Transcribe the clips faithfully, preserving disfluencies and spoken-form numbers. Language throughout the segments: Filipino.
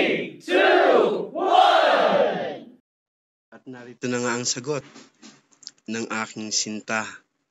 three, two, one! At narito na nga ang sagot ng aking sinta.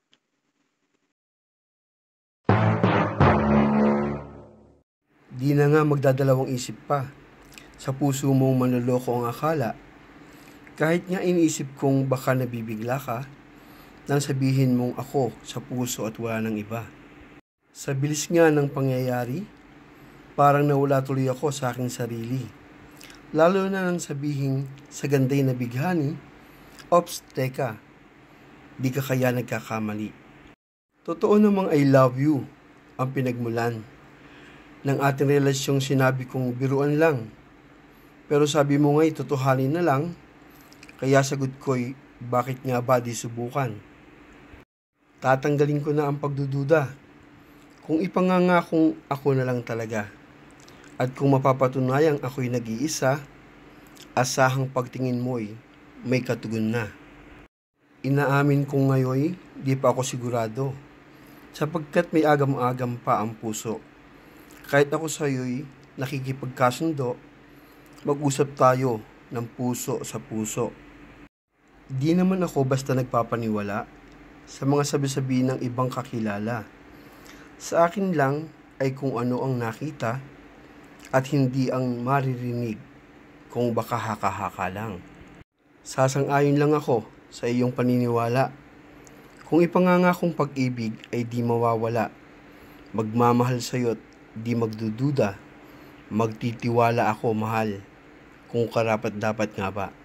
Di na nga magdadalawang isip pa. Sa puso mong manloloko ang akala. Kahit nga iniisip kong baka nabibigla ka, nang sabihin mong ako sa puso at wala ng iba. Sa bilis nga ng pangyayari, parang nawala tuloy ako sa aking sarili. Lalo na nang sabihin sa ganday na bighani, ops, teka, di ka kaya nagkakamali. Totoo namang I love you ang pinagmulan ng ating relasyong sinabi kong biruan lang. Pero sabi mo nga'y totohanin na lang, kaya sagot ko'y bakit nga ba di subukan? Tatanggalin ko na ang pagdududa kung ipangangakong ako na lang talaga. At kung mapapatunayang ako'y nag-iisa, asahang pagtingin mo'y may katugon na. Inaamin ko ngayon, di pa ako sigurado, sapagkat may agam-agam pa ang puso. Kahit ako sa'yo'y nakikipagkasundo, mag-usap tayo ng puso sa puso. Di naman ako basta nagpapaniwala sa mga sabi-sabi ng ibang kakilala. Sa akin lang ay kung ano ang nakita at hindi ang maririnig kung baka haka-haka lang. Sasang-ayon lang ako sa iyong paniniwala. Kung ipangangakong pag-ibig ay di mawawala, magmamahal sa'yo't di magdududa, magtitiwala ako mahal, kung karapat dapat nga ba.